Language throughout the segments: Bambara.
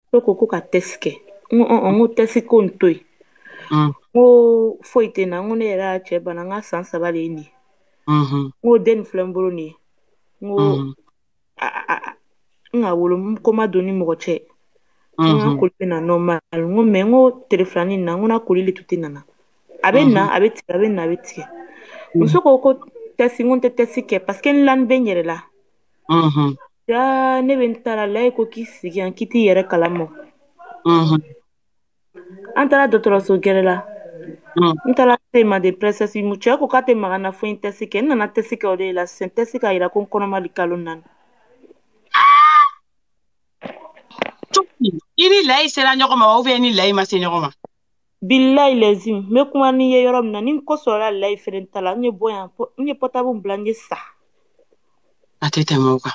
to ko ka teske ngo tesi ko ntoi Mm. ngo foite na ngo ne ra che bana nga sansa bale ni ngo den flambro ni ngo nga wolo ko ma doni mo che ngo ko na normal ngo me ngo telefoni na ngo na ko li tutina na abena abeti musoko ko tesi ngo tesi ke parce que lan benyere la ya ne bentara la ko kisigi an kiti yere kalamo antara dotoroso gerela ntala tema de presesi mucha ko kate magana fo intesike nana tesike ode la sentesika ira kon kono mali kalunan ini lay sera nyokoma o ni lay ma se nyokoma billahi lazim me kuma ni ye yorom na ni ko sora lay ferentala nye boyan nye potabu blanje sa atete moka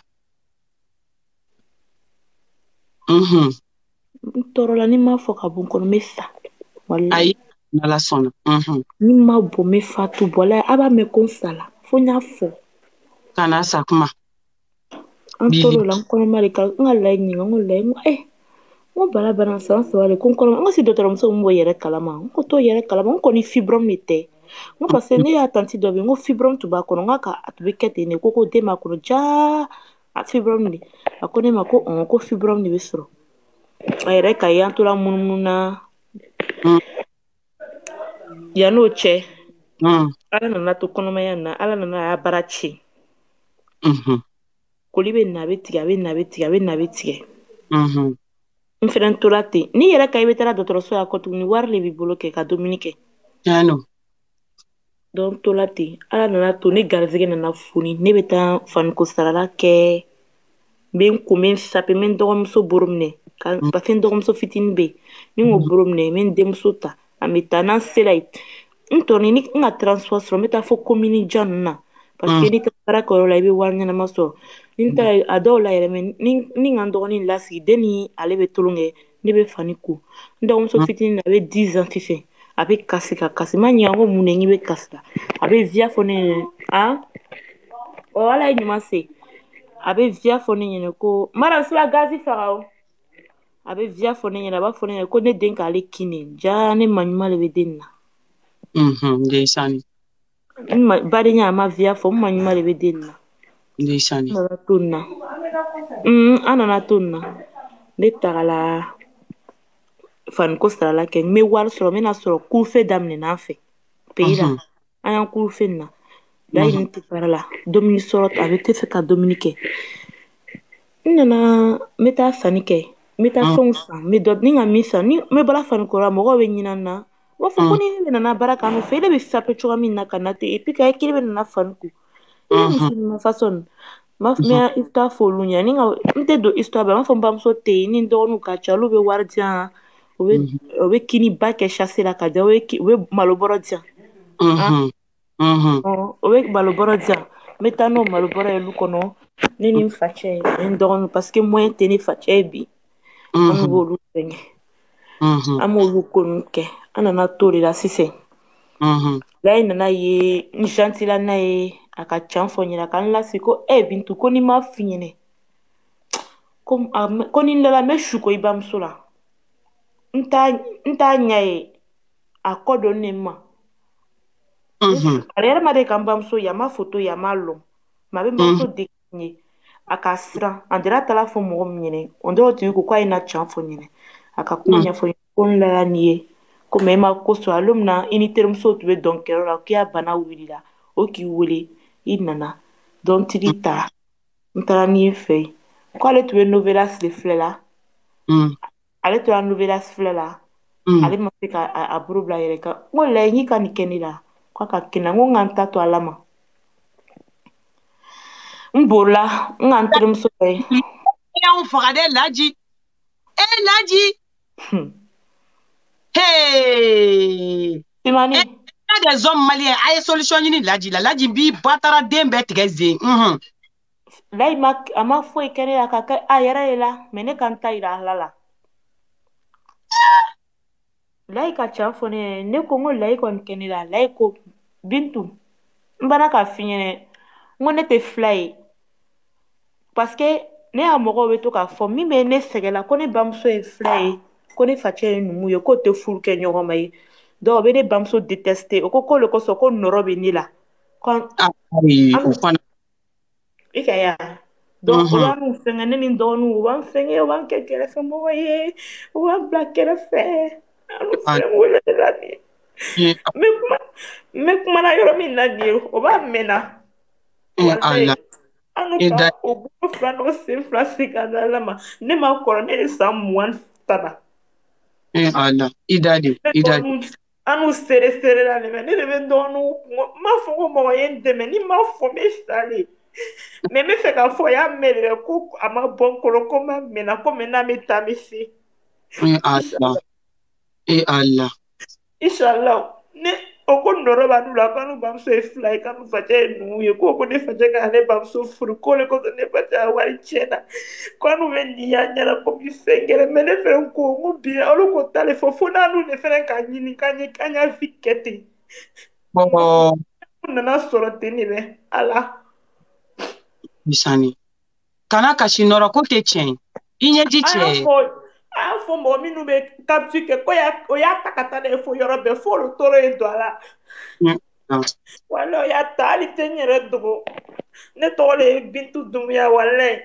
ntorola ni ma fo ka bon kono me sa wallahi na la sona ni ma bo me fatu bola aba me konsala fo nya fo kana sa kuma antorola kono mali kal ngala ni ngolay ngo bala bana sansa wale kon kono ngo si docteur mso mbo yere kalama ngo to yere kalama ngo ni fibrom mite ngo parce ne ya tanti dobe ngo fibrom tuba kono nga ka atube kete ne koko de makoro ja at fibrom ni akone mako on ko fibrom ni besro ayere ka yantura mununa ya no che ala na to kono maya na ala na ya barachi kolibe na betiga Mfrenturati ni yere ka ibetara dotoroso ya kotu ni warle bi bloke ka Dominique ano don tolati ala nana to ni garzige nana funi ne beta fan ko sarala ke ben kumen sape men dogomso borumne ka pasen dogomso fitin be ni ngo borumne men demso ta amita nan selait ntoni ni nga transfer meta fo commune janna parce que ni tara ko la be warnya na maso ninta adola yere men ni ngando ni lasi deni ale be tolonge ne be faniku ndogomso fitin na be 10 ans tife abe kasika kasima nyango munengi be kasika abe via fone o wala nyuma se abe via fone nyene ko mara sila gazi farao abe via fone nyene ba fone nyene ko ne denka ale kine ja ne manyuma le be denna ndeysani bari nya ma via fo manyuma le be denna ndeysani na tunna ana tunna ne tagala fan ko sala ke me war soro me na soro kufe damne na fe peira ayan kufe na da yin ti parala domini soro avec te fe ka dominique nana meta fanike meta fonsa me do ni nga misa ni me bala fan ko ra mo go be nyina na wo fo ko ni na baraka no fe le be sa pe chwa min na kanate et puis ka ekile be na fan ku ile musulma façon ma me ista fo lunya ni nga mte do histoire ba ma fo mbam so te ni ndo nu ka chalu be wardia obe kini ba ke chasser la ka obe maloboro dia obe maloboro dia metano maloboro elu kono nini mfache ndon parce que moi teni fache bi on volu penye amolu kono ke anana tori la sise la ina ye nchanti la na ye aka chanfo nyina kan la siko bintu koni ma finyene koni la me shuko ibamsula nta nyaye akodo nema ariere ma de kambam so yama photo yama lo ma be mo so de ni akasra andira tala fo mo nyene ondo ti ko kwa ina chanfo nyene akakunya fo kon la nie ko me ma ko so alumna ini term so tu be donc la ki abana wilila o ki wole inana don tilita ntara ni fe ko ale tu be novelas de flela ale to an novelas flela ale ma se ka a burubla yere ka mo la ni ka ni kenila kwa ka kina ngo nganta to alama mbola ngantrim so e ya on fera de laji laji hey imani des hommes maliens ay solution ni laji bi batara dembe tigeze lai mak ama foi kenila ka ayera ela mene kanta ira lala lai ka chafone ne ko ngo lai kon kenila lai ko bintu mbana ka finyene ngone te fly parce que ne y'a mɔgɔw bɛ to k'a fɔ min bɛ ne sɛgɛla ko ne bamuso ye fila ye ko ne facɛ ye numu ye k'o tɛ furu kɛ ɲɔgɔn ma ye dɔw bɛ ne bamuso détesté o ko le kosɔn ko nɔrɔ bɛ ne la Ayi, o fana. i ka ya donc olu y'an fɛngɛ ne ni dɔgɔninw u b'an fɛngɛ u b'an kɛ kɛrɛfɛ mɔgɔ ye u b'an bila kɛrɛfɛ an filɛ wele la nin ye n bɛ kumana yɔrɔ min na nin ye o b'a mɛnna walayi an ka o bolo fila n'o sen fila se ka da ala ma ne ma kɔrɔ ne ye san 23 an n'u sere la nin mɛ ne de bɛ dɔgɔninw n m'a fɔ ko mɔgɔ ye n dɛmɛ ni m'a fɔ n bɛ salen mais n bɛ fɛ k'a fɔ y'a mɛn dɛ ko a ma bɔ n kɔrɔ ko n ma mɛnna ko mɛ n'a bɛ taa n bɛ se inshallah ne o ko nɔrɔ b'a la ko n'u bamuso ye fila ye k'an facɛ ye numu ye ko ne facɛ ka ne bamuso furu ko le kosɔn ne facɛ a wari tiɲɛna ko n'u bɛ nin y'a ɲɛna ko bi fɛn gɛrɛ mais ne fɛnɛ ko n ko bi olu ko t'ale fɔ fo n'anu de fɛnɛ ka ɲini k'an y'a fi kɛ ten n nana sɔrɔ ten de bɛ ala bisani kana kasi nɔrɔ ko tɛ tiɲɛ i ɲɛ ti tiɲɛ a y'a fɔ mɔgɔ minnu bɛ kapsi kɛ ko o y'a ta ka taa n'a ye fo yɔrɔ bɛɛ fo olu tɔɔrɔ ye don a la wala o y'a ta hali tɛ n yɛrɛ dogo ne tɔgɔ de ye Bintu Dumuya walayi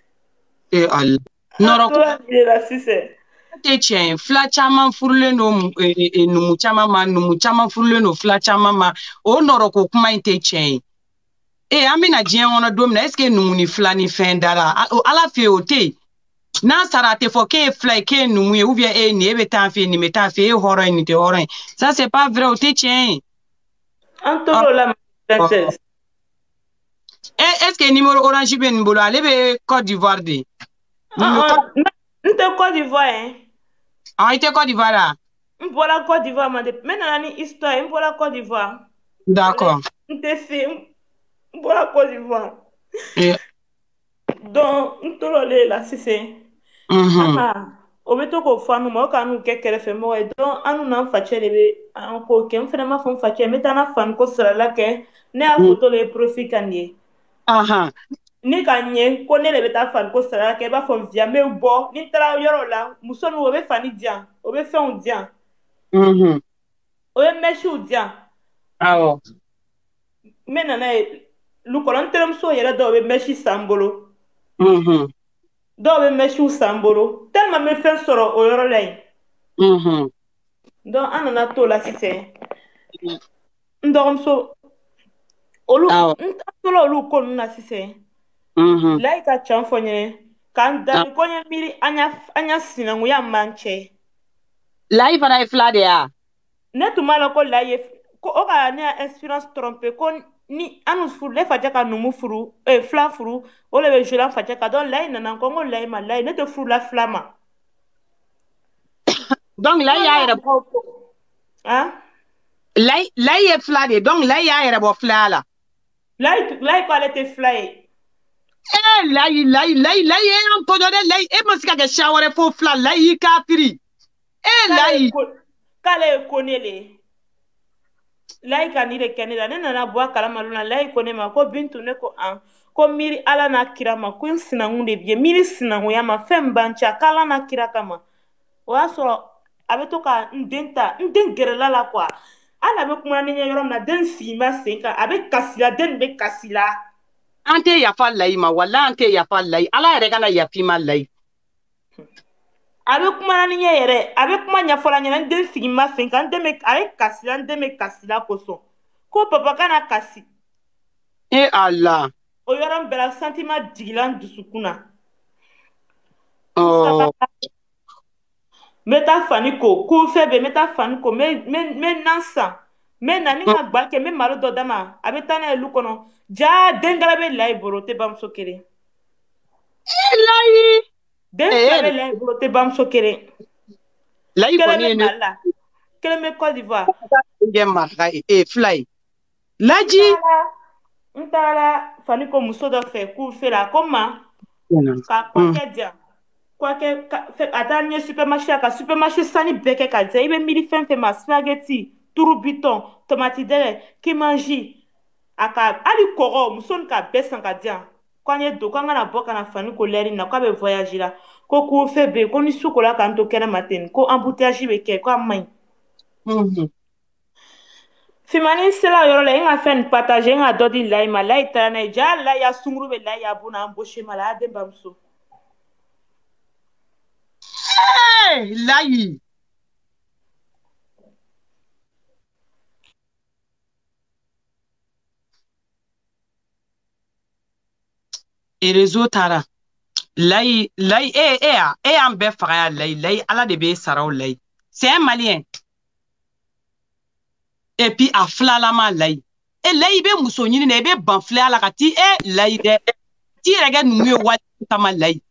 nɔrɔ ko la sisan tɛ tiɲɛ fila caman furulen don numu caman ma numu caman furulen don fila caman ma o nɔrɔ ko kuma in tɛ tiɲɛ ye an bɛna diɲɛ kɔnɔ don min na est-ce que numu ni fila ni fɛn dara ala fɛ o tɛ yen n'a sara a tɛ fɔ k'e ye fila ye k'e ye numu ye ou bien e ye nin e bɛ taa fɛ nin bɛ taa fɛ e ye hɔrɔn ye nin tɛ hɔrɔn ye ça c'est pas vrai o tɛ tiɲɛ ye an tor'o la princesse est-ce que numéro orange bɛ nin bolo ale bɛ Côte d'Ivoire de n tɛ Côte d'Ivoire ye i tɛ Côte d'Ivoire la n bɔra Côte d'Ivoire ma de n nana ni histoire ye n bɔra Côte d'Ivoire d'accord n tɛ se n bɔra Côte d'Ivoire donc n tor'o la sisan o bɛ to k'o fɔ an ma o k'an n'u kɛ kɛrɛfɛ mɔgɔ ye donc an n'an facɛ de bɛ an k'o kɛ n fana m'a fɔ n facɛ n bɛ taa n ka faniko sarala kɛ ne y'a photo le profil ka nin ye ni ka ɲɛ ko ne de bɛ taa faniko sarala kɛ i b'a fɔ via n bɛ bɔ ni n taara yɔrɔ la muso ninnu o bɛ fani di yan o bɛ fɛnw di yan o bɛ mɛsiw di yan n bɛ nana ye lukɔrɔ n terimuso yɛrɛ dɔw bɛ mɛsi san n bolo dɔw bɛ mɛsiw san n bolo tellement n bɛ fɛn sɔrɔ o yɔrɔ la yen donc an nana t'o la sisan n dɔgɔmuso olu n tola olu ko ninnu na sisan layi ka ca fɔ n ɲɛnɛ k'an dabi ko n ye miiri an ya sinankunya man cɛ layi fana ye fila de ya ne tun b'a la ko layi ye ko o ka ne ya expérience tromper ko ni an furu ne facɛ ka numu furu fila furu o de bɛ jouer an facɛ kan donc layi nana ko n ko layi ma layi ne tɛ furu la fila ma donc layi y'a yɛrɛ layi ye fila de donc layi y'a yɛrɛ bɔ fila la layi ko ale tɛ fila ye layi ye an tɔjɔ dɛ layi e ma se ka kɛ siya wɛrɛ fo fila layi y'i kafiri layi k'ale ye ko ne le ye layi ka nin de kɛ ne la ne nana bɔ a kalama na layi ko ne ma ko Bintu ne ko ko miiri ala n'a kira ma ko n sinankun de b'i ye miiri sinankunya ma fɛn min b'an cɛ k'ala n'a kira kama o y'a sɔrɔ a bɛ to ka n den gɛrɛla la quoi hali a bɛ kuma ni ɲɛ yɔrɔ min na den sigi ma sen kan a bɛ kasi la den bɛ kasi la an tɛ yafa layi ma wala an tɛ yafa layi ala yɛrɛ kana yafi ma layi a bɛ kuma ni ɲɛ yɛrɛ a bɛ kuma ɲɛfɔla ɲɛna n den sigi ma sen kan a bɛ kasi la n den bɛ kasi la kosɔn ko papa kana kasi ala o yɔrɔ bɛɛ la sentiment jigila n dusukun na n bɛ taa fani ko kunfɛ bɛ n bɛ taa fani ko n bɛ nan san n bɛ na ni n ka gba kɛ n bɛ malo dɔ d'a ma a bɛ taa n'a ye lu kɔnɔ jaa denkɛrɛ bɛ layi bolo o tɛ bamuso kelen layi den fila bɛ layi bolo o tɛ bamuso kelen layi kelen bɛ Mali la kelen bɛ Côte d'Ivoire fila ye laji n taara fani ko muso dɔ fɛ kunfɛ la a ko n ma ka kɔkɛ di yan a taara n ye supermarché la ka supermarché sanni bɛɛ kɛ ka diya i bɛ miiri fɛn fɛn ma spaghetti turu bitɔn tomati dɛgɛ kimanji a ka hali kɔgɔ muso ni k'a bɛɛ san ka di yan Quand il do quand on a pas kana fani ko leri na ko be voyager la ko ko fe be ko ni suko la kan to kena matin ko embouteillage be ke ko amai Fimani sela yoro la inga fen partager nga dodi lai ma lai tana ja la ya sunguru be lai ya buna embaucher mala de bamso Hey, lai. Et réseau tara. Lai, en be faga lai, ala de be sarao lai. C'est un malien. Et puis, a flalama lai. Et lai be musonyini ne be banfle ala kati, lai de. Ti rega numu wali kama lai.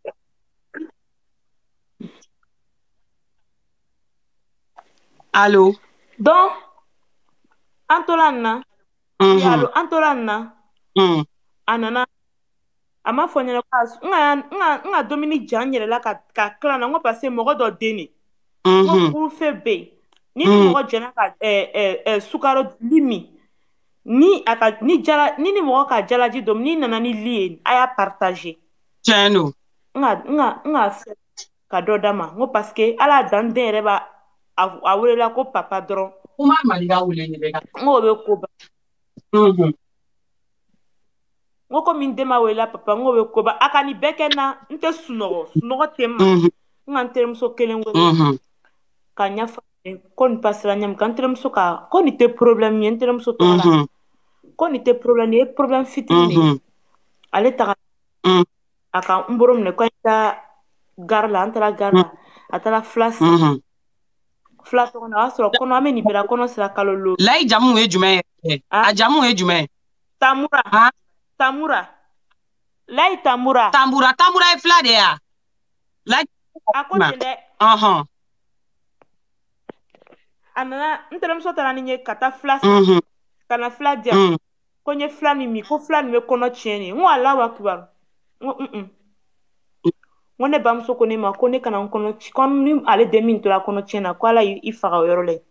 Allô? donc antolana yalo antolana anana ama fonyela kwasu nga Dominique Jan yele la ka clan ngo passer mogo do deni ngo pour fe be ni mogo jena ka sukaro limi ni aka ni jala ni mogo ka jala ji dom ni nana ni lien aya partager Tiens nga ka do dama ngo parce que ala dan den reba a wele ko papa dron Uma maliga wule ni bega. ngo be ko ba ngo ko min dema wela papa ngo be ko ba akani beke na nte sunogo tema nga nteremso kelen wele ka nyafa ko ni pasra nyam ka nteremso ka ko ni te problème ni nteremso to la ko ni te problème ni problème fitini ale ta aka mborom ne ko ta garla antara garla atala flas flat on a so kono ameni bela kono sira kalolo lai jamu e jume a jamu e jume tamura tamura lai tamura e flat de ya lai akonde anana nterem so tara ni kata flas kana flat dia konye flat ni mi ko flat me kono cheni ngo ala wa kibar ngone bam so kone ma kone kana kono kon ni ale demin to la kono chena ko ala I faga yoro le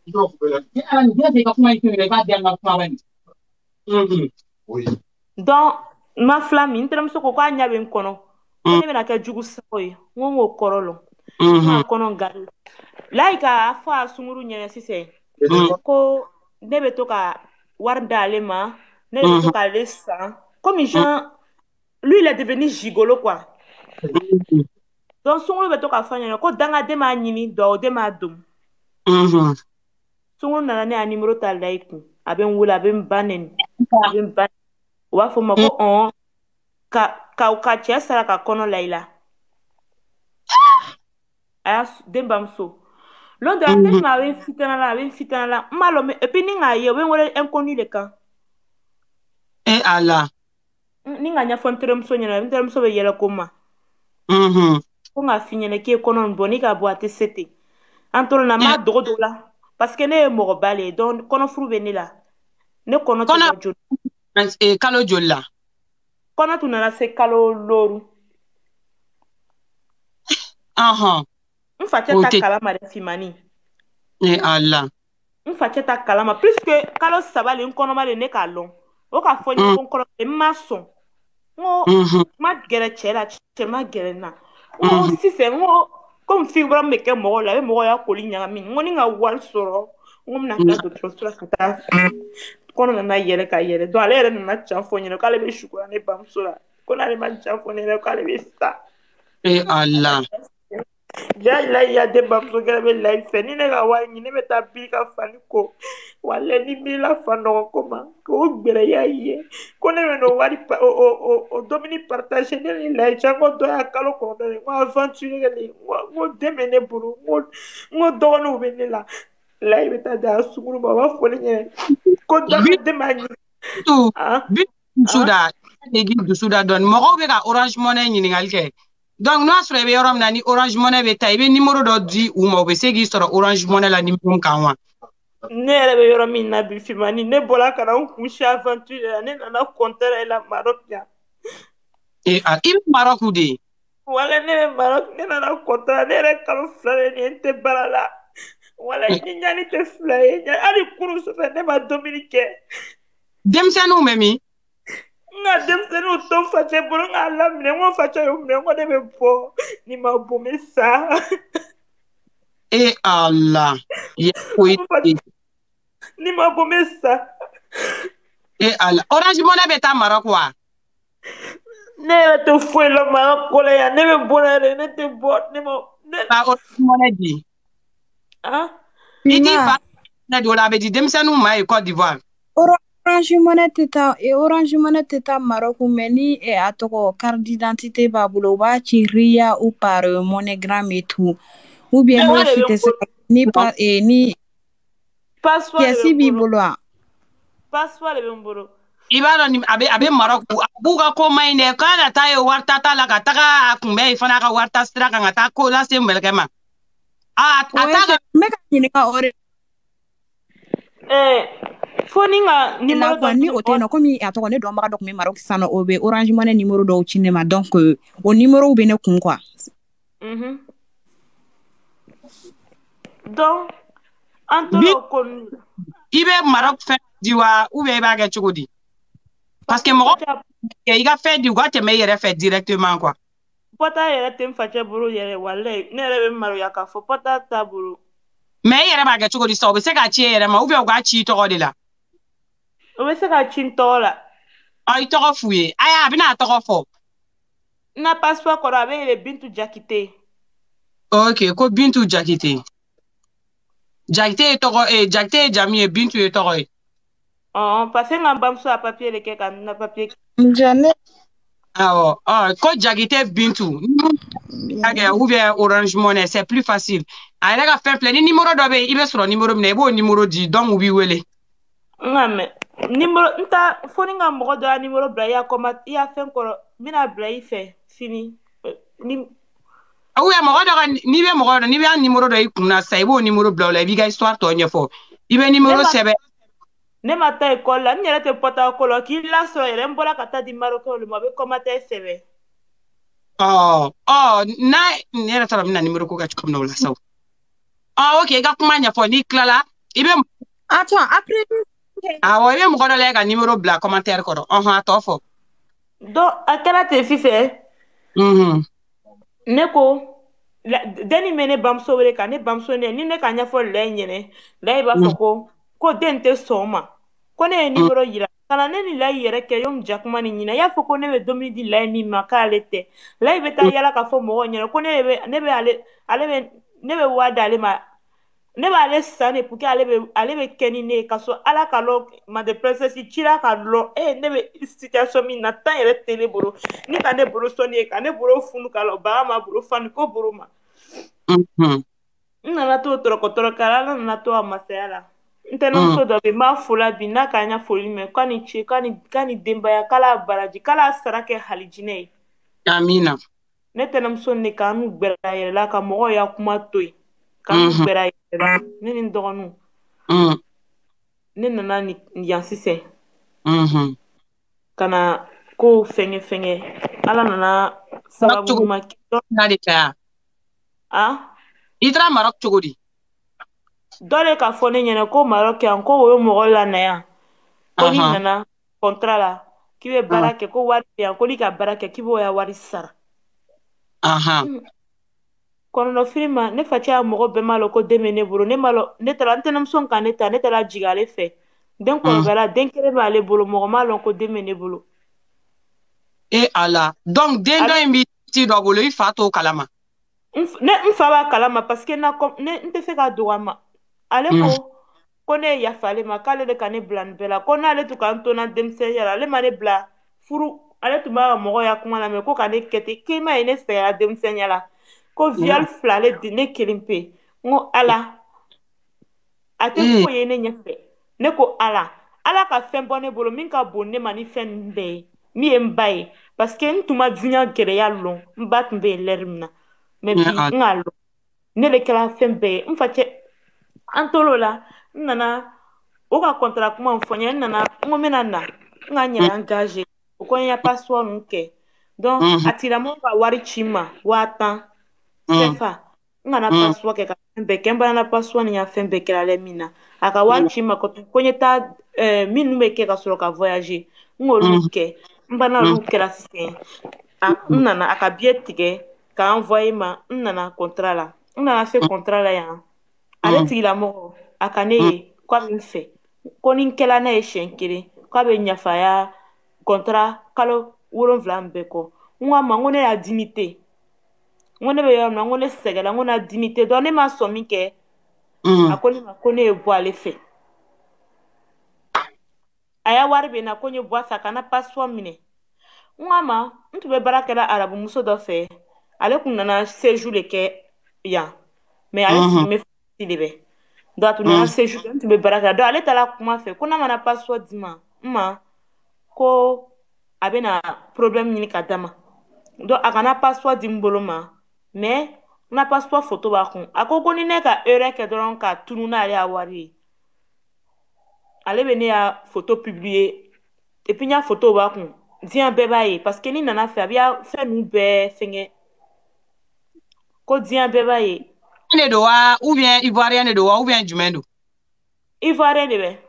donc ma flami nterem so ko anya be kono ne be na ka jugu soy ngo korolo na kono gari laika afa sunguru nyene sise ko ne be to ka war dale ma ne be to ka lesa comme Jean lui il est devenu gigolo quoi donc sunguru be to ka fanya ko danga de ma nyini do de ma dum sunguru na ne a numéro ta laiku aben wula aben banen wa fo ma ko on ka tia sara ka kono laila as dembamso lo de atel ma wen fitana la malo me et puis ni nga ye wen wala inconnu le kan ala ni nga nya fontrem so nyana ntrem so be yela koma ko nga finyene ke kono boni ka boate sete antolo na ma dogo la parce que ne mo balé donc kono fru be ni la ne kono to jo kalo jolla kono tu na se kalo loru mfache ta kalama de fimani ala mfache ta kalama plus que kalo sabale nkono male ne kalon o ka fonye ko kono e mason ngo ma gere chela ma gere na ngo si se ngo comme fibra me ke mo la mo ya ko linya mi ngo ni nga wal soro ngo na ka do trosura kata kono na yele ka yele do ale na cha fonye ko ale be shukura ne bam sura kono ale ma cha fonye ko ale be sta ala ja la ya de bam so gele be la fe ni ne ga wa ni ne beta bi ka fani ko wale ni mi la fano ko ma ko gbere ya ye ko ne no wari o domini partage ne la chango do ya kalo ko ne wa aventure ne mo demene buru mo do no be ne la beta da sumuru ba wa fo ne ko da de mani tu bi suda e gi du suda don mo be ka Orange Money ni ngal ke donc no asre be yoram na ni Orange Money be tay be numéro do di ou mo be segi soro Orange Money la numéro kanwa ne yɛrɛ bɛ yɔrɔ min na bi Fimani ne bɔra ka na n kun si aventure la ne nana compteur la Maroc yan i bɛ Maroc de wala ne bɛ Maroc ne nana compteur ne yɛrɛ kalo 2 de n tɛ baara la wala ni ɲani tɛ 2 ye hali kuru sufɛ ne ma dumuni kɛ denmisɛnninw bɛ min nga denmisɛnninw tɔn facɛ bolo nga laminɛ ngo facɛ y'o minɛ ngo ne bɛ bɔ ni ma bɔ me sa. E Allah. Ye koyi. Ni ma bɔ me sa. E Allah. Orange Money bɛ taa Maroc wa? Ne yɛrɛ tɛ foyi la Maroc ko la yan. Ne bɛ bɔ yɛrɛ ne tɛ bɔ ne ma. Ba Orange Money di. Ah? I t'i fa ne do la a bɛ di denmisɛnninw ma ye Côte d'Ivoire. Orange Money tɛ taa Maroc mais ni a tɔgɔ carte d'identité b'a bolo u b'a ci RIA ou par MoneyGram et tout. Ou bien n'o si tɛ se ni pièce b'i bolo wa? Passeport de bɛ n bolo. I b'a dɔn a bɛ Maroc a b'u ka ko ma ɲi dɛ k'a ka taa ye wari tata la ka taga a kunbɛn fana a ka wari ta sira kan ka taa ko lase mɛlɛkɛ ma. A t'a ka. N bɛ ka ɲininka o de. Fo ni ka numéro dɔ ni o tɛ yen nɔ komi a tɔgɔ ne dɔnbaga dɔ tun bɛ Maroc sisan nɔ o bɛ Orange Money numéro dɔw ci ne ma donc o numéro bɛ ne kun quoi. Donc an tora ko I bɛ Maroc fɛn di wa ou bien I b'a kɛ cogo di? Parce que mɔgɔ i ka fɛn di u ka tɛmɛ I yɛrɛ fɛ directement quoi. Pota yɛrɛ tɛ n facɛ bolo yɛrɛ walayi ne yɛrɛ bɛ maloya k'a fɔ pota t'a bolo. Mais I yɛrɛ b'a kɛ cogo di sa o bɛ se k'a ci I yɛrɛ ma ou bien u k'a ci I tɔgɔ de la? O bɛ se k'a ci n tɔgɔ la. I tɔgɔ f'u ye a bɛna a tɔgɔ fɔ. N na passeport kɔrɔ a bɛ yɛlɛ Bintu Jakite. Ok ko Bintu Jakite. Jakite ye tɔgɔ Jakite ye jamu ye Bintu ye tɔgɔ ye. Parce que n ka bamuso a papier de kɛ ka n na papier. Njane. Awɔ ko Jakite Bintu. Ou bien Orange Money c'est plus facile. A yɛrɛ ka fɛn filɛ ni numéro dɔ bɛ yen I bɛ sɔrɔ numéro min na I b'o numéro di donc u b'i wele. Nka mɛ numéro n ta fo ni ka mɔgɔ dɔ y'a numéro bila I y'a fɛn kɔrɔ n bɛna bila I fɛ sini. Ou bien mɔgɔ dɔ ka n'i bɛ mɔgɔ dɔ n'i b'a numéro dɔ I kun na sisan I b'o numéro bila o la I b'i ka histoire tɔ ɲɛfɔ I bɛ numéro sɛbɛn. Ne ma taa école la n yɛrɛ tɛ pɔta ko la k'i lasɔrɔ yɛrɛ n bɔra ka taa di Marokɛnw de ma a bɛ commentaire sɛbɛn. Ne yɛrɛ t'a dɔn n bɛna numéro ko kɛ cogo min na o la sa. Ok I ka kuma ɲɛfɔ n'i tilala I bɛ. Attends après. Awɔ I bɛ mɔgɔ dɔ la ka numéro bila commentaire kɔrɔ a tɔ fɔ. Donc a kɛra ten sisan. Ne ko deni bɛ ne bamuso wele ka ne bamuso ni ne ka ɲɛfɔ Layi ɲɛna Layi b'a fɔ ko den tɛ sɔn o ma ko ne ye numéro yira ka na ne ni Layi yɛrɛ kɛ y'o jakuma ni ɲinan y'a fɔ ko ne bɛ dumuni di Layi min ma k'ale tɛ Layi bɛ taa yala k'a fɔ mɔgɔw ɲɛna ko ne bɛ wari d'ale ma ne b'ale san de pour que ale bɛ kɛ ni ne ye ka sɔrɔ Ala ka lɔ ma de princesse cira ka lɔ ne bɛ situation min na temps yɛrɛ tɛ ne bolo ni ka ne bolo sɔnni ye ka ne bolo funu ka lɔ baga ma bolo fani ko bolo ma. N nana to tɔrɔkɔ Ala nana to a masaya la n tɛnɛmuso dɔ bɛ yen n b'a fo la bi n'a ka ɲɛ foli mɛn k'a ni ce k'a ni denbaya k'Ala baraji k'Ala sara kɛ halijinɛ ye. Amina. Ne tɛnɛmuso ne k'an n'u gbɛra yɛrɛ la ka mɔgɔw y'a kuma to yen k'an n'u gbɛra yɛrɛ la ne ni n dɔgɔninw. Ne nana yan sisan ka na ko fɛngɛ Ala nana sababu ɲuman kɛ. I taara Maroc cogo di? Dɔ de ka fɔ ne ɲɛna ko Maroc yan ko o ye mɔgɔ lana yan ko n'i nana contrat la k'i bɛ baara kɛ ko wari bɛ yan ko n'i ka baara kɛ k'i b'o ya wari sara. Kɔnɔnafili ma ne facɛ y'a mɔgɔ bɛɛ ma lɔ ko den bɛ ne bolo ne taara n tɛnɛmuso ka ne ta ne taara jigin ale fɛ den kɔrɔbayara den kelen b'ale bolo mɔgɔ m'a lɔn ko den bɛ ne bolo. Ala donc den dɔ in b'i ci dɔ bolo I fa t'o kalama. N fa b'a kalama parce que n tɛ se ka dogo a ma ale ko ne ye yafa ale ma k'ale de ka ne bila nin bɛɛ la ko n'ale tun ka n to n na denmisɛnninya la ale ma ne bila furu ale tun b'a ka mɔgɔw ya kuma lamɛn ko ka ne kɛ ten k'i ma ye ne sɛgɛnna denmisɛnninya la ko viole 2 ale di ne kelen pe n ko Ala a tɛ foyi ye ne ɲɛfɛ ne ko Ala ka fɛn bɔ ne bolo min ka bon ne ma ni fɛn ninnu bɛɛ ye min ye n ba ye parce que n tun ma diɲɛ gɛlɛya lɔn n ba tun bɛ yen l'heure min na mais bi n k'a lɔn ne de kɛra fɛn bɛɛ ye n facɛ an tor'o la n nana o ka contrat kuma fɔ n ye n nana n ko n bɛna na n ka n yɛrɛ engagé o ko n ye passeport ninnu kɛ donc a tigilamɔgɔ ka wari ci n ma 50,000 CFA n kana passeport kɛ ka fɛn bɛɛ kɛ n banana passeport ni n ka fɛn bɛɛ kɛra ale min na a ka wari ci n ma ko n ye taa minnu bɛ kɛ ka sɔrɔ ka voyager n k'olu kɛ Mbana olu kɛra sisan nana a ka billet tigɛ ka envoyer ma nana contrat la nana se contrat la yan ale tigilamɔgɔ a ka ne ye k'a bɛ n fɛ ko ni n kɛla n'a ye siɲɛ kelen k'a bɛ ɲafaya contrat kalo 7 min bɛɛ kɔ n k'a ma n ko ne y'a dignité n ko ne bɛ yɔrɔ min na n ko ne sɛgɛnna n ko na dignité donc ne ma sɔn min kɛ a ko ne ma ko ne ye bɔ ale fɛ a y'a wari bɛ n na ko n ye bɔ a fɛ a kana passeport minɛ n k'a ma n tun bɛ baara kɛla arabumuso dɔ fɛ ale tun nana séjour de kɛ yan mais ale sigilen bɛ France de bɛ donc a tun nana séjour kɛ n tun bɛ baara kɛ donc ale taara kuma fɛ ko n'a mana passeport di ma n ma ko a bɛna problème ɲini ka d'a ma donc a kana passeport di n bolo ma mais n ka passeport photo b'a kun a ko ni ne ka erreur kɛ dɔrɔn ka tunu n'ale y'a wari ye ale bɛ ne ya photo publier et puis n y'a photo b'a kun diɲɛ bɛɛ b'a ye parce que ni nana fɛ a bɛ fɛn ninnu bɛɛ fɛngɛ ko diɲɛ bɛɛ b'a ye. Ne do wa ou bien ivoirien ne do wa ou bien jumɛn do? Ivoirien de bɛ.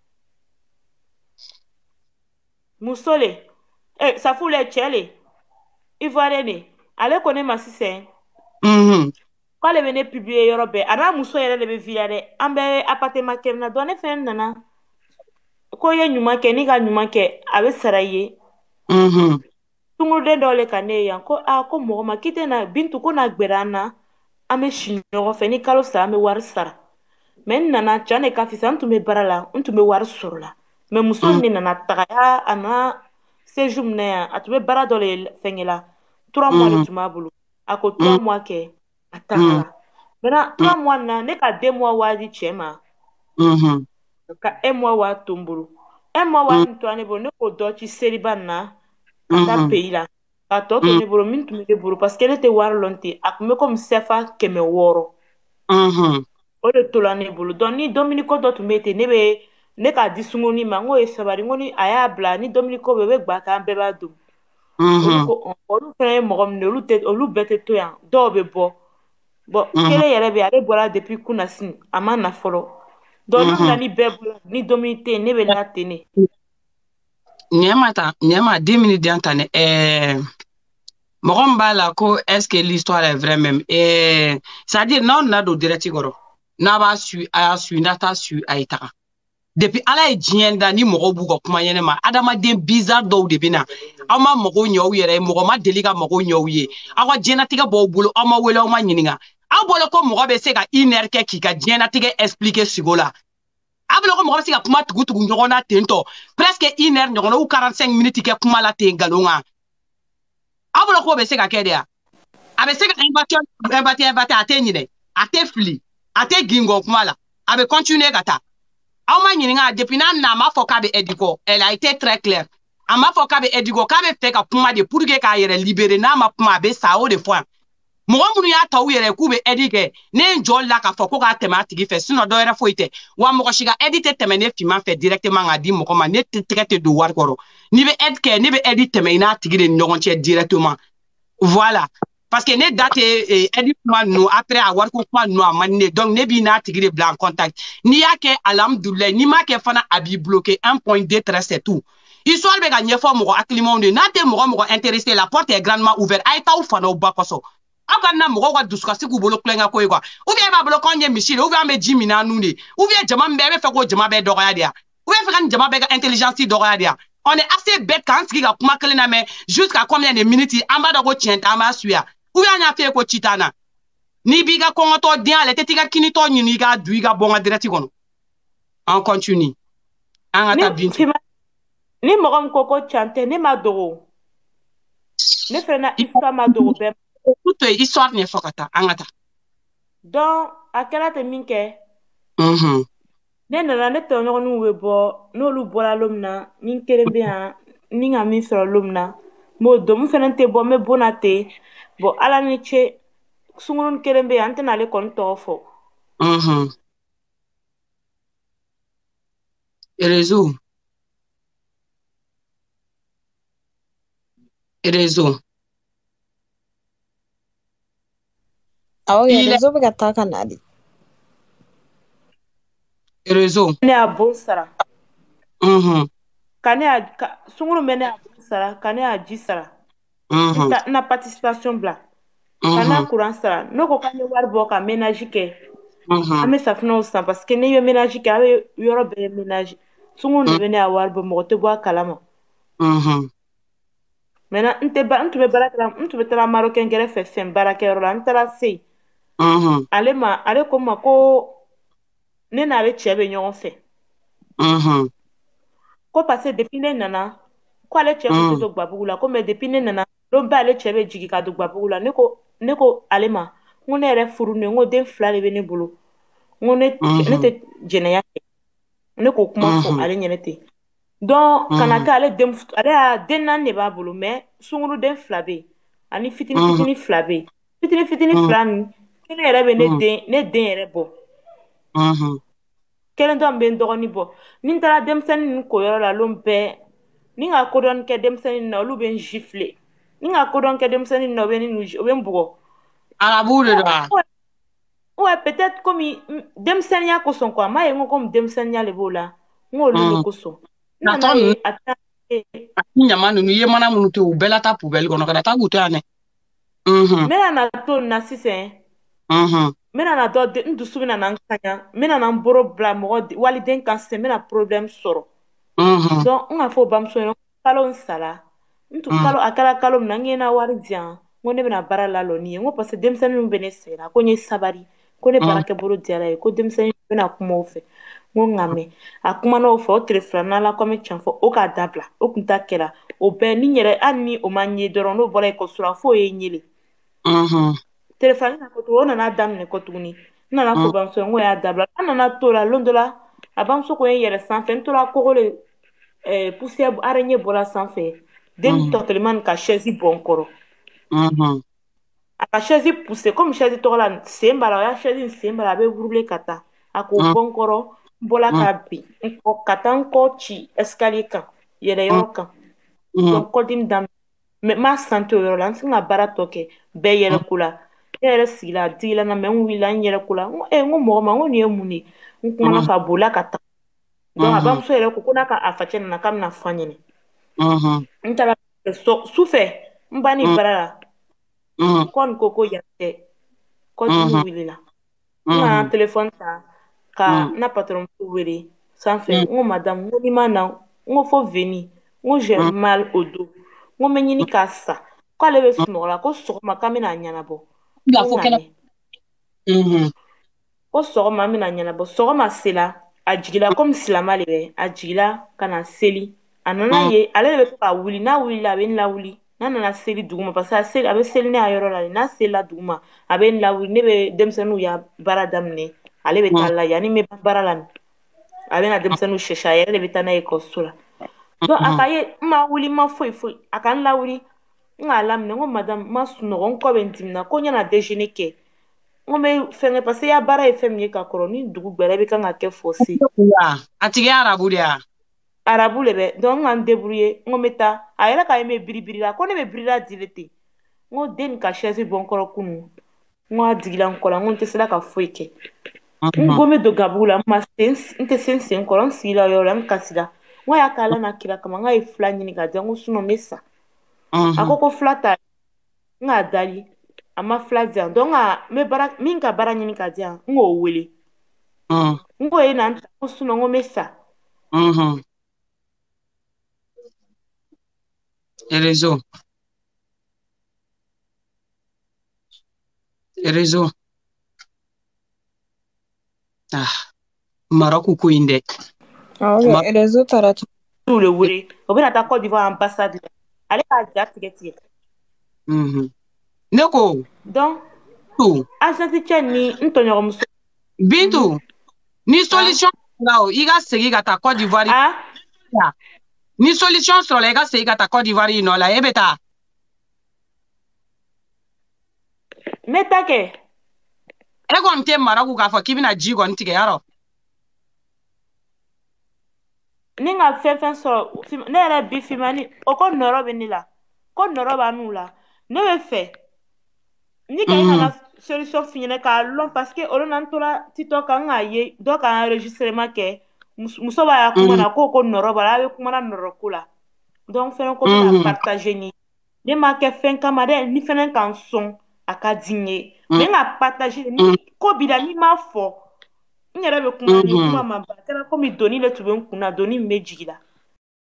Muso le safu le cɛ le ivoirien de ale ko ne ma sisan k'ale bɛ ne publier yɔrɔ bɛɛ a n'a muso yɛrɛ de bɛ villa dɛ an bɛ appartement kelen na donc ne fɛnɛ nana ko ye ɲuman kɛ ni ka ɲuman kɛ a bɛ sara i ye tunguruden dɔ le ka ne ye yan ko ko mɔgɔ ma k'i tɛ na Bintu ko na gbɛra an na an bɛ si ɲɔgɔn fɛ ni kalo sara an bɛ wari sara mais n nana can de ka fisa n tun bɛ baara la n tun bɛ wari sɔrɔ la mais muso in de nana taga a nana séjour minɛ yan a tun bɛ baara dɔ le fɛngɛ la 3 mois de tun b'a bolo a ko 3 mois kɛ a tagara maintenant 3 mois na ne ka 2 mois wari di cɛ ma ka 1 mois wari to n bolo 1 mois wari min tora ne bolo ne k'o dɔ ci seliba in na ka taa pays la ka tɔ to ne bolo min tun bɛ ne bolo parce que ne tɛ wari lɔn ten a tun bɛ komi CFA 600 o de tora ne bolo donc ni domini ko dɔ tun bɛ ten ne k'a di sunkurunin ma n k'o ye sabari n ko ni a y'a bila ni domini ko bɛ o bɛ gba k'an bɛɛ b'a dun olu ko olu fana ye mɔgɔ min ye olu bɛɛ tɛ to yan dɔw bɛ bɔ bon kelen yɛrɛ bɛ yen ale bɔra depuis kunasini a ma na fɔlɔ donc don min na ni bɛɛ bɔra ni domini tɛ yen ne bɛ na ten ne. Nyama 2 minutes d'anta ne mɔgɔ min b'a la ko est-ce que l'histoire est vraie même c'est-à-dire n'aw nana don direct kɔrɔ n'a b'a su a y'a su n'a t'a su a ye taga depuis ala ye diɲɛ da ni mɔgɔw b'u ka kuma ɲɛnɛma adamaden bizarre dɔw de bɛ na aw ma mɔgɔw ɲɛ aw yɛrɛ ye mɔgɔ ma deli ka mɔgɔw ɲɛ aw ye aw ka diɲɛlatigɛ b'aw bolo aw ma wele aw ma ɲininka aw bolo ko mɔgɔ bɛ se ka 1 heure kɛ k'i ka diɲɛlatigɛ expliquer sigo la aw bolo ko mɔgɔ bɛ se ka kuma tugu ɲɔgɔn na ten tɔ presque 1 heure ɲɔgɔn na ou 45 minutes kɛ kuma la ten nkalon kan aw bolo ko bɛ se ka kɛ de ya a bɛ se ka invité a tɛ ɲinɛ a tɛ fili a tɛ gingɔ kuma la a bɛ continuer ka taa aw ma ɲininka depuis n'a na m'a fɔ k'a bɛ Edi kɔ elle a été très claire a m'a fɔ k'a bɛ Edi kɔ k'a bɛ fɛ ka kuma de pour que k'a yɛrɛ libérer n'a ma kuma a bɛ sa o de fɔ yan mɔgɔ minnu y'a ta u yɛrɛ k'u bɛ Edi kɛ ne ye n jɔ la k'a fɔ ko k'a tɛmɛ a tigi fɛ sinon dɔ wɛrɛ foyi tɛ wa mɔgɔ si ka Edi tɛ tɛmɛ ne finman fɛ directement k'a di mɔgɔ ma ne tɛgɛ tɛ don wari kɔrɔ n'i bɛ Edi kɛ ne bɛ Edi tɛmɛ i n'a tigi de ni ɲɔgɔn cɛ directement voilà parce que ne da tɛ Edi kuma ninnu après a wariko kuma ninnu a man di ne donc ne b'i n'a tigi de bila en contact n'i y'a kɛ alhamdulilayi n'i m'a kɛ fana a b'i bloqué 1.2 très c'est tout histoire bɛ ka ɲɛfɔ mɔgɔ hakilimaw de n'a tɛ mɔgɔ intéressé la porte est grandement ouverte a ye t'aw fanaw ba kɔsɔ aw ka na mɔgɔw ka dusukasi k'u bolo kulonkɛ ko ye quoi ou bien e b'a bolo k'anw ye misi de ou bien an bɛ ji min n'an nun de ou bien jama min bɛ e bɛ fɛ k'o jama bɛɛ dɔgɔya de ya ou bien fɛ ka nin jama bɛɛ ka intelligence dɔgɔya de ya on est assez bête k'an sigi ka kuma kelen na mɛ jusqu'à combien de minutes an b'a dɔn ko tiɲɛ tɛ an b'a suya ou bien an y'a f'e ye ko ci t'an na n'i b'i ka kɔngɔtɔ den ale tɛ t'i ka kinitɔ ɲini i ka dun i ka bɔ n ka direct kɔnɔ on continue an ka taa Bintu ni mɔgɔ min ko can tɛ ne ma dogo ne fɛnɛ na histoire ma dogo bɛɛ tout est histoire ɲɛfɔ ka taa an ka taa donc a kɛra ten min kɛ ne nana ne tɔɲɔgɔninw bɛ bɔ n'olu bɔra don min na ni n kelen bɛ yan ni ka min sɔrɔ don min na m'o dɔn mun fɛnɛ tɛ bɔ n bɛ bɔ na ten bon ala ni ce sunkurunin kelen bɛ yan an tɛna ale kɔni tɔgɔ fɔ réseau awɔ réseau bɛ ka taa ka na de réseau ne y'a bon sara ka ne y'a sunkurun bɛ ne y'a bon sara ka ne y'a ji sara Mhm. na participation bila ka Mhm. n'a courant sara ne ko k'an ye wari bɔ ka ménage kɛ Mhm. an bɛ safinɛw san parce que ne ye ménage kɛ a bɛ yɔrɔ bɛɛ ye ménage sungun de bɛ ne y'a wari bɔ mɔgɔ tɛ bɔ a kalama Mhm. maintenant n tun bɛ baara kɛla n tun bɛ taa marocain kɛrɛfɛ fɛn baarakɛyɔrɔ la n taara se yen Mhm. ale ko n ma ko ne n'ale cɛ bɛ ɲɔgɔn fɛ Mhm. ko parce que depuis ne nana ko ale cɛ tun tɛ to Gbabugu la ko mais depuis ne nana don bɛɛ ale cɛ bɛ jigin ka don Gbabugu la ne ko ale ma n ko ne yɛrɛ furulen n ko den 2 de bɛ ne bolo n ko ne tɛ jɛnɛya kɛ ne k'o kuma fɔ ale ɲɛna ten donc kana kɛ ale y'a den 4 de b'a bolo mais sunkuruden 2 bɛ yen ani fitini fitini 2 bɛ yen fitini fitini 2 nin kelen yɛrɛ bɛ ne den yɛrɛ bɔ kelen dɔ bɛ n dɔgɔnin bɔ ni n taara denmisɛnnin ninnu ko yɔrɔ la lon bɛɛ ni ka kodɔnni kɛ denmisɛnnin na olu bɛ n gifler ni ka kodɔnni kɛ denmisɛnnin na o bɛ n bugɔ Arabu de don ouais peut-être komi denmisɛnninya kosɔn quoi n m'a ye n ko komi denmisɛnninya de b'o la n k'olu de kosɔn n nana ye a tɛ ɲama ninnu i ye mana minnu to yen u bɛɛ la taa poubelle kɔnɔ ka na taa k'u to yan dɛ n bɛna to nin na sisan n bɛna dɔ n dusu bɛna n kaɲa n bɛna n bolo bila waliden kan sisan n bɛna problème sɔrɔ donc n ka fɔ o bamuso ɲɛna kalo n sara a kɛra kalo min na n ye n na wari di yan n ko ne bɛna baara la lɔ nin ye n ko parce que denmisɛnnin min bɛ ne sɛgɛn ko n ye sabali ko ne baarakɛ bolo diyara ye ko denmisɛnnin bɛna kuma o fɛ n ko n ka mɛn a kumana o fɛ o tile 2 nan la ko n bɛ tiɲɛ fɔ o k'a dabila o tun ta kɛra o bɛɛ ni yɛrɛ hali ni o ma ɲɛ dɔrɔn n'o bɔra ekɔliso la f'o ye n yele téléphone na ko o nana daminɛ kɔ tuguni n nana fɔ bamuso n ko y'a dabila an nana to la lon dɔ la a bamuso ko n yɛrɛ sanfɛ n tora kogo le poussière araignée bɔra sanfɛ den tɔ kelen ma nin ka chaise bɔ n kɔrɔ a ka chaise poussé comme chaise tɔgɔ la sen b'a la o y'a chaise in sen b'a la a bɛ wurulen ka taa a k'o bɔ n kɔrɔ n bɔla ka bin ka taa n kɔ ci escalier kan yɛlɛyɔrɔ kan donc kɔdimi daminɛ mais n m'a senti o yɔrɔ la n sin ka baara tɔ kɛ bɛɛ yɛlɛko la ne yɛrɛ sigila a digila n na mais n wulila n yɛlɛko la n ko n ko mɔgɔ ma n ko nin ye mun de ye n kumana fɛ a bolila ka taa donc a bamuso yɛrɛ ko n'a ka a facɛ nana k'a bɛna fɔ an ɲɛna n taara sufɛ n ba ni baara la kɔni ko yan tɛ kɔtini wulila n ka téléphone ta ka n na patron wele sanfɛ n ko madame n ko n'i ma na n ko fo veni n ko j'ai mal au dos n ko n bɛ ɲini k'a sa k'ale bɛ sunɔgɔ la ko sɔgɔma k'an bɛna ɲɛnabɔ ko n ka mɛn ko sɔgɔma an bɛna ɲɛnabɔ sɔgɔma sela a jigila komi silama de bɛ a jigila ka na seli a nana ye ale de bɛ to ka wuli n'a wulila a bɛ n lawuli n'a nana seli duguma parce que a bɛ seli ne a yɔrɔ la de n'a selila duguma a bɛ n lawuli ne bɛ denmisɛnninw ya baara daminɛ ale bɛ taa la yanni n bɛ ban baara la a bɛ na denmisɛnninw sɛsi a yɛrɛ de bɛ taa n'a ye ekɔliso la donc a ka ye n ma wuli n ma foyi foyi a ka n lawuli n k'a laminɛ n ko madame n ma sunɔgɔ n kɔ bɛ n dimina ko n ɲɛna déjeuner kɛ n ko n bɛ fɛnkɛ parce que i ya baara ye fɛn min ye ka kɔrɔ ni dugu gbɛra i bɛ kan ka kɛ fosi a tigi ye arabu de ya arabu le bɛ donc n ka n débrouiller n ko n bɛ taa a yɛrɛ k'a ye n bɛ biribiri la ko ne bɛ birila di le ten n ko den nin ka chaise bɔ n kɔrɔ kunun n ko a digila n kɔ la n ko n tɛ se la ka foyi kɛ n ko n bɛ don gabugu la n tɛ se n sen kɔrɔ n sigila o yɔrɔ la n kasira n ko a y'a kɛ ala n'a kira kama n k'a ye fila ɲini ka di yan n ko sinon n bɛ sa a ko fila t'a n k'a dali a ma fila di yan donc n bɛ baara min ka baara ɲini ka di yan n k'o wele n ko ye na n ta ko sinon n ko n bɛ sa réseau Maroc ko in dɛ réseau taara le wele o bɛna taa Côte d'Ivoire ambassade la ale k'a ja tigɛ tigɛ ne ko donc Asante cɛ ni n tɔɲɔgɔnmuso Bintu ni solution sɔrɔla i ka segin ka taa Côte d'Ivoire ni solution sɔrɔla i ka segin ka taa Côte d'Ivoire i nɔ la e bɛ taa n bɛ taa kɛ e kɔni tɛ Maroc k'a fɔ k'i bɛna ji kɔni tigɛ yarɔ ni n ka fɛn fɛn sɔrɔ ne yɛrɛ bi Fimani o ko nɔrɔ bɛ ne la ko nɔrɔ b'a n'u la ne bɛ fɛ ni ka nana solution f'i ɲɛna k'a lɔn parce que olu na n tora TikTok kan n k'a ye dɔ ka enregistrement kɛ muso b'a kuma na ko nɔrɔ b'a la a bɛ kuma na nɔrɔ ko la Donc fɛnɛ ko bɛna partager ni ne ma kɛ fɛn kama dɛ ni fɛnɛ kan sɔn a ka di n ye mais n ka partager ni ko b'i la n'i m'a fɔ n yɛrɛ bɛ kuma ni kuma ma ban a kɛra komi doni le tun bɛ n kun na doni min bɛ jigi la